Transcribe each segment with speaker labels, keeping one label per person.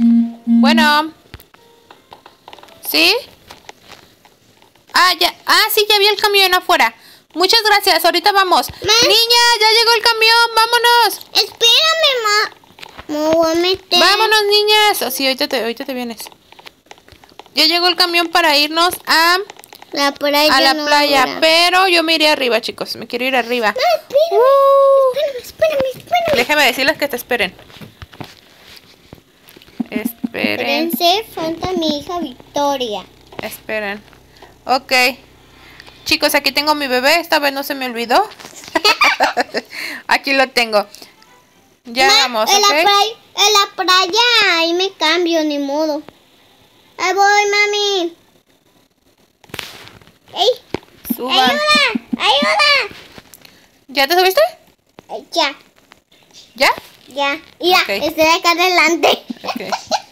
Speaker 1: Bueno. ¿Sí? Ah, ya. Ah, sí, ya vi el camión afuera. Muchas gracias, ahorita vamos. Niña, ya llegó el camión, vámonos.
Speaker 2: Espérame, me voy a meter.
Speaker 1: Vámonos, niñas. Oh, sí, ahorita te vienes. Ya llegó el camión para irnos a
Speaker 2: la playa.
Speaker 1: Ahora. Pero yo me iré arriba, chicos. Me quiero ir arriba.
Speaker 2: No, espérame.
Speaker 1: Déjame decirles que te esperen.
Speaker 2: Espérense, falta mi hija Victoria.
Speaker 1: Esperen. Ok. Chicos, aquí tengo mi bebé. Esta vez no se me olvidó. Aquí lo tengo. Ya vamos,
Speaker 2: en
Speaker 1: ¿ok?
Speaker 2: En la playa ahí me cambio, ni modo. Ahí voy, mami. ¡Ey!
Speaker 1: Suban.
Speaker 2: ¡Ayuda!
Speaker 1: ¿Ya te subiste?
Speaker 2: Ya.
Speaker 1: ¿Ya?
Speaker 2: Ya. Mira,
Speaker 1: Okay.
Speaker 2: estoy acá adelante.
Speaker 1: Okay.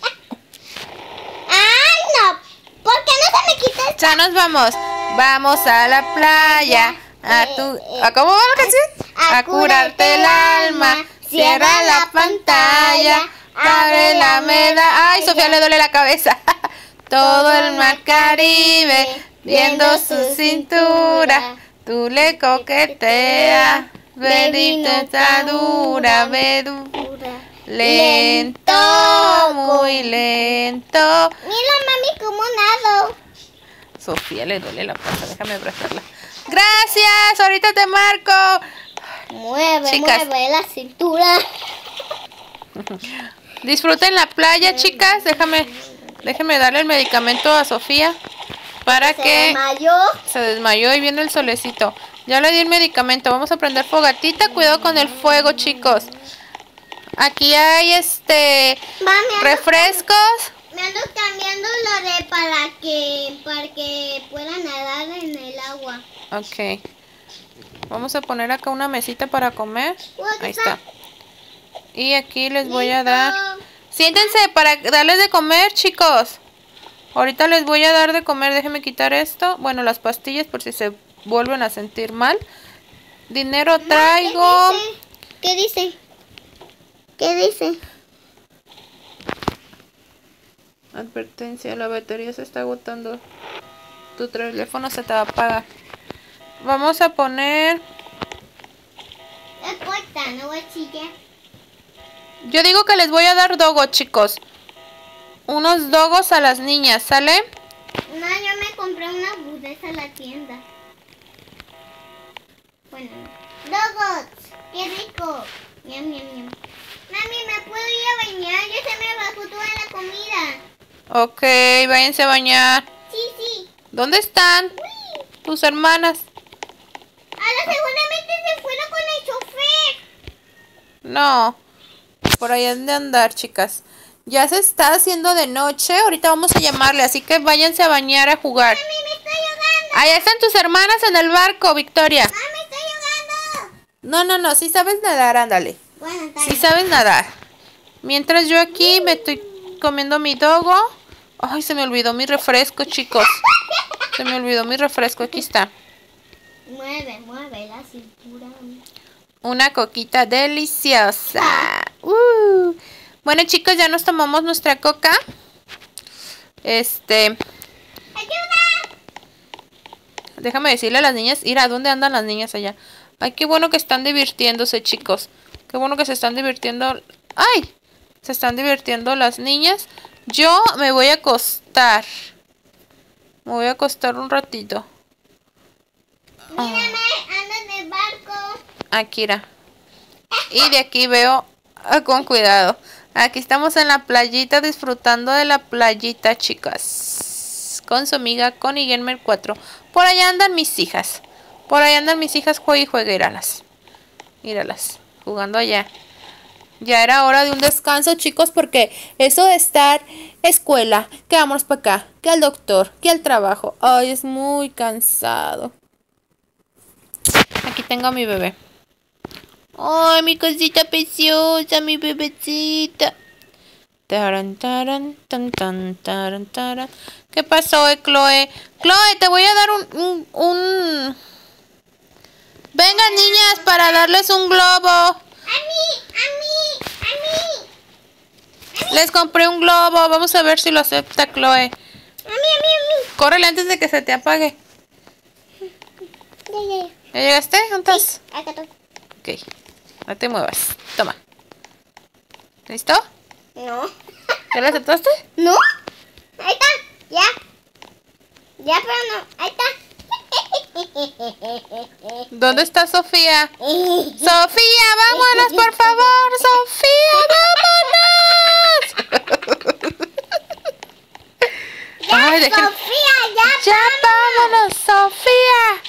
Speaker 2: ¡Ay, no! ¿Por qué no se me quita esto?
Speaker 1: Ya nos vamos. Vamos a la playa. ¿Cómo va la canción? A curarte el alma. Cierra la pantalla. Abre la meda. Ay, Sofía le duele la cabeza. Todo el mar Caribe viendo su cintura. Tú le coqueteas. Bendita está dura, lento, muy lento.
Speaker 2: Mira, mami, cómo nado.
Speaker 1: Sofía le duele la panza, déjame abrazarla. Gracias, ahorita te marco.
Speaker 2: Mueve la cintura.
Speaker 1: Disfruten la playa, chicas. Déjame darle el medicamento a Sofía para que se desmayó y viene el solecito. Ya le di el medicamento. Vamos a prender fogatita. Cuidado con el fuego, chicos. Aquí hay refrescos.
Speaker 2: Me ando cambiando lo de para que puedan nadar en el agua.
Speaker 1: Ok. Vamos a poner acá una mesita para comer. Ahí está. Y aquí les voy a dar. Siéntense para darles de comer, chicos. Ahorita les voy a dar de comer. Déjenme quitar esto. Bueno, las pastillas por si se vuelven a sentir mal. Dinero traigo.
Speaker 2: ¿Qué dice? ¿Qué dice?
Speaker 1: Advertencia, la batería se está agotando. Tu teléfono se te va a apagar. Vamos a poner.
Speaker 2: No importa, no voy a chillar.
Speaker 1: Yo digo que les voy a dar dogos, chicos. Unos dogos a las niñas, ¿sale?
Speaker 2: No, yo me compré una budesa en la tienda. Bueno, dogos, qué rico. Miam. Mami, ¿me puedo ir a bañar? Ya se me bajó toda la comida.
Speaker 1: Ok, váyanse a bañar.
Speaker 2: Sí.
Speaker 1: ¿Dónde están?
Speaker 2: Uy.
Speaker 1: Tus hermanas.
Speaker 2: Ahora seguramente se fueron con el chofer.
Speaker 1: No. Por ahí han de andar, chicas. Ya se está haciendo de noche. Ahorita vamos a llamarle, así que váyanse a bañar, a jugar.
Speaker 2: Mami, me estoy ahogando.
Speaker 1: Allá están tus hermanas en el barco, Victoria.
Speaker 2: Mami, estoy ahogando.
Speaker 1: No. Sí sabes nadar, ándale.
Speaker 2: Bueno, está
Speaker 1: Sí
Speaker 2: bien.
Speaker 1: sabes nadar. Mientras yo aquí me estoy comiendo mi dogo. Ay, se me olvidó mi refresco, chicos. Se me olvidó mi refresco. Aquí está.
Speaker 2: Mueve la cintura.
Speaker 1: Una coquita deliciosa. Bueno, chicos, ya nos tomamos nuestra coca.
Speaker 2: ¡Ayuda!
Speaker 1: Déjame decirle a las niñas. Ir a dónde andan las niñas allá. Ay, qué bueno que están divirtiéndose, chicos. Qué bueno que se están divirtiendo. ¡Ay! Se están divirtiendo las niñas. Yo me voy a acostar. Me voy a acostar un ratito.
Speaker 2: Mírame, ando en el barco.
Speaker 1: Akira. Y de aquí veo con cuidado. Aquí estamos en la playita disfrutando de la playita, chicas. Con su amiga, con Igenmer 4. Por allá andan mis hijas. Por allá andan mis hijas, juegue y juegue. Míralas. Jugando allá. Ya era hora de un descanso, chicos, porque eso de estar escuela, que vámonos para acá, que al doctor, que al trabajo. Ay, es muy cansado. Aquí tengo a mi bebé. Ay, mi cosita preciosa, mi bebecita. Taran, taran, tan, tan, taran, taran. ¿Qué pasó, Chloe? Chloe, te voy a dar un... Vengan, niñas, para darles un globo.
Speaker 2: A mí.
Speaker 1: Les compré un globo. Vamos a ver si lo acepta Chloe.
Speaker 2: A mí.
Speaker 1: Córrele antes de que se te apague.
Speaker 2: Ya.
Speaker 1: ¿Ya llegaste? ¿Dónde estás?
Speaker 2: Acá estoy.
Speaker 1: Ok. No te muevas. Toma. ¿Listo?
Speaker 2: No.
Speaker 1: ¿Ya lo aceptaste?
Speaker 2: ¿No? Ahí está. Ya. Ya, pero no. Ahí está.
Speaker 1: ¿Dónde está Sofía? Sofía, vámonos, por favor. Sofía, vámonos.
Speaker 2: Ya,
Speaker 1: Ay, dejen-
Speaker 2: Sofía, ya.
Speaker 1: Ya, vámonos, Sofía.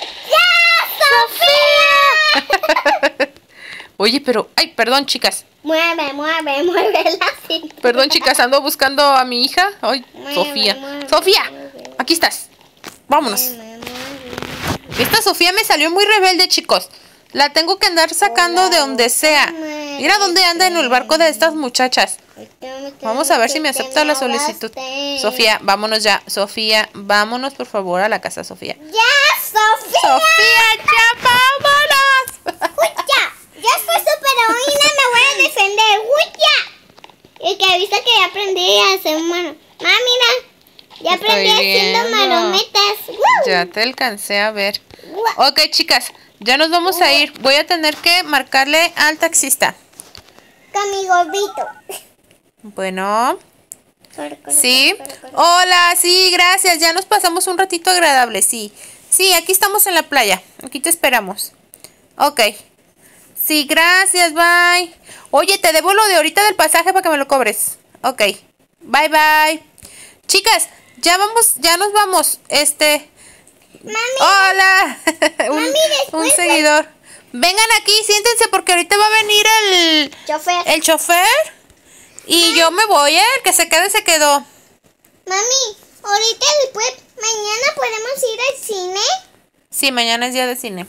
Speaker 2: ¡Ya,
Speaker 1: Sofía. Oye, pero, ay, perdón, chicas.
Speaker 2: Mueve la cinta.
Speaker 1: Perdón, chicas, ando buscando a mi hija. Ay, Sofía. Sofía, aquí estás. Vámonos. Esta Sofía me salió muy rebelde, chicos. La tengo que andar sacando de donde sea. Mira dónde anda en el barco de estas muchachas. Vamos a ver si me acepta la solicitud. Sofía, vámonos ya. Sofía, vámonos por favor a la casa, Sofía.
Speaker 2: ¡Ya, Sofía!
Speaker 1: Sofía, ya vámonos.
Speaker 2: ¡Huya! Ya fue superheroína, me voy a defender. ¡Huya! Y que avisa que ya aprendí a hacer mano. Mira, ya
Speaker 1: Estoy
Speaker 2: aprendí haciendo
Speaker 1: viendo.
Speaker 2: marometas.
Speaker 1: Ya te alcancé a ver. Ok, chicas, ya nos vamos a ir. Voy a tener que marcarle al taxista.
Speaker 2: Con mi gordito.
Speaker 1: Bueno. Sí. Hola, sí, gracias. Ya nos pasamos un ratito agradable, sí. Sí, aquí estamos en la playa. Aquí te esperamos. Ok. Sí, gracias, bye. Oye, te debo lo de ahorita del pasaje para que me lo cobres. Ok. Bye, bye. Chicas, ya vamos, ya nos vamos.
Speaker 2: Mami.
Speaker 1: Hola.
Speaker 2: Mami,
Speaker 1: un
Speaker 2: después
Speaker 1: seguidor. Vengan aquí, siéntense porque ahorita va a venir
Speaker 2: Chofer.
Speaker 1: el chofer. Y yo me voy, el que se quede se quedó.
Speaker 2: Mami, ahorita después, mañana podemos ir al cine.
Speaker 1: Sí, mañana es día de cine.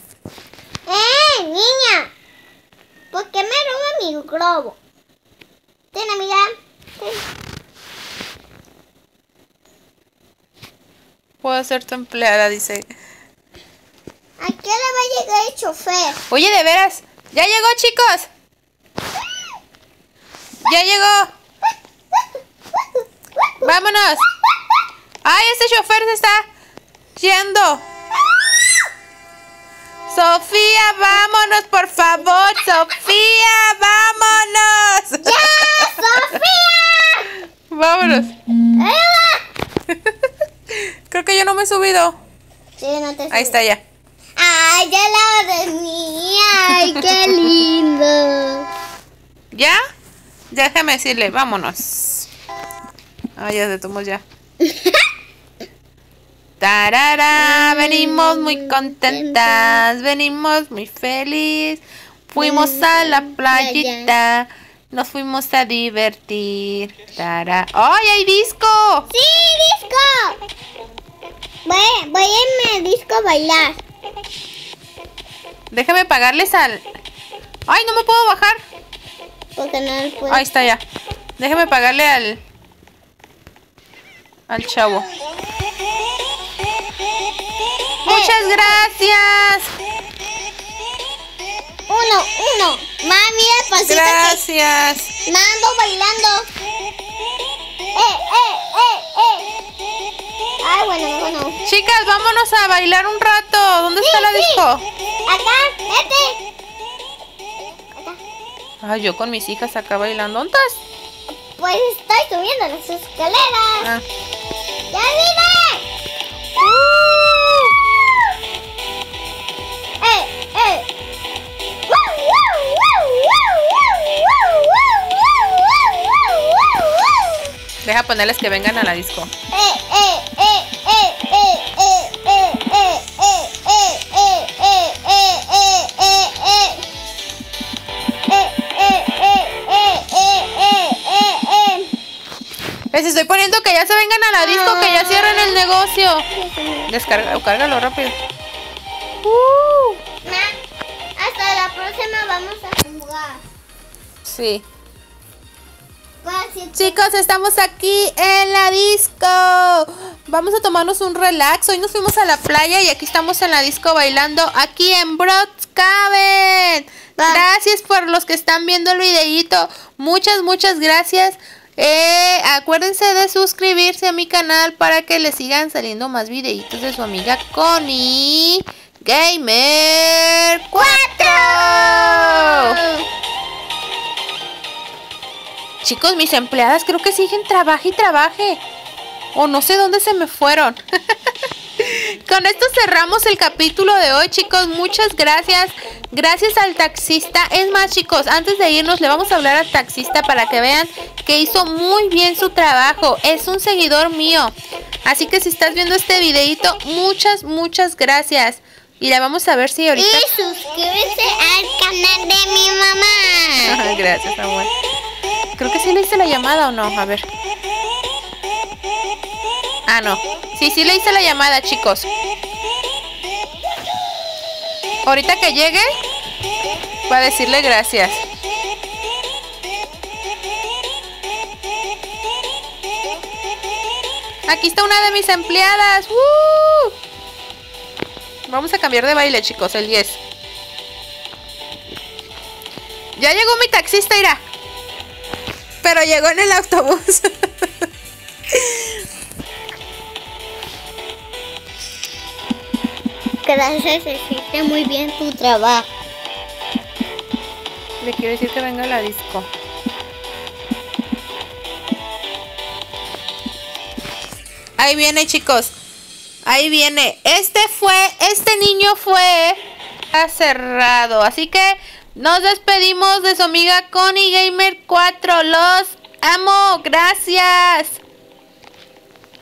Speaker 2: Niña. ¿Por qué me roba mi globo? Ten, amiga. Ten.
Speaker 1: Puedo ser tu empleada, dice.
Speaker 2: ¿A qué hora va a llegar el chofer?
Speaker 1: Oye, de veras. ¿Ya llegó, chicos? Ya llegó. Vámonos. Ay, este chofer se está yendo. Sofía, vámonos, por favor. Sofía, vámonos.
Speaker 2: ¡Ya, Sofía!
Speaker 1: Vámonos.
Speaker 2: ¡Eva!
Speaker 1: Creo que yo no me he subido.
Speaker 2: Sí, no te
Speaker 1: Ahí está ya.
Speaker 2: ¡Ay, ya la dormía! ¡Ay, qué lindo!
Speaker 1: ¿Ya? Déjame decirle, vámonos. Ay, ya se tomó ya. Tarara, venimos muy contentas, venimos muy feliz. Fuimos a la playita, nos fuimos a divertir. Tara. ¡Ay, hay disco!
Speaker 2: ¡Sí, disco! Voy a irme al disco a bailar.
Speaker 1: Déjame pagarles al... ¡Ay, no me puedo bajar!
Speaker 2: Porque no lo puedo.
Speaker 1: Ahí está ya. Déjame pagarle al chavo. Muchas gracias.
Speaker 2: Uno. Mami, el pasito
Speaker 1: Gracias.
Speaker 2: que ando bailando. Ay, bueno.
Speaker 1: Chicas, vámonos a bailar un rato. ¿Dónde está la disco?
Speaker 2: Acá, vete.
Speaker 1: Ay, yo con mis hijas acá bailando. ¿Dónde estás?
Speaker 2: Pues estoy subiendo las escaleras.
Speaker 1: Ah.
Speaker 2: ¡Ya vine!
Speaker 1: Deja ponerles que vengan a la disco. Les estoy poniendo que ya se vengan a la disco, que ya cierren el negocio. Cárgalo rápido.
Speaker 2: Hasta la próxima vamos a jugar.
Speaker 1: Sí.
Speaker 2: Gracias.
Speaker 1: Chicos, estamos aquí en la disco. Vamos a tomarnos un relax. Hoy nos fuimos a la playa y aquí estamos en la disco bailando aquí en Brookhaven. Gracias por los que están viendo el videíto. Muchas gracias. Acuérdense de suscribirse a mi canal para que les sigan saliendo más videitos de su amiga Connie Gamer 4. Chicos, mis empleadas creo que siguen trabaje y trabaje. O no sé dónde se me fueron. Con esto cerramos el capítulo de hoy, chicos. Muchas gracias. Gracias al taxista. Es más, chicos, antes de irnos le vamos a hablar al taxista para que vean que hizo muy bien su trabajo. Es un seguidor mío. Así que si estás viendo este videito, muchas gracias. Y la vamos a ver si ahorita...
Speaker 2: Y suscríbete al canal de mi mamá.
Speaker 1: Gracias, amor. Creo que sí le hice la llamada o no. A ver. Ah, no. Sí le hice la llamada, chicos. Ahorita que llegue, va a decirle gracias. Aquí está una de mis empleadas. ¡Woo! Vamos a cambiar de baile, chicos, el 10. Ya llegó mi taxista, irá. Pero llegó en el autobús.
Speaker 2: Gracias, hiciste muy bien tu trabajo.
Speaker 1: Le quiero decir que venga a la disco. Ahí viene, chicos. Ahí viene. Este niño fue cerrado. Así que nos despedimos de su amiga Connie Gamer 4. Los amo. Gracias.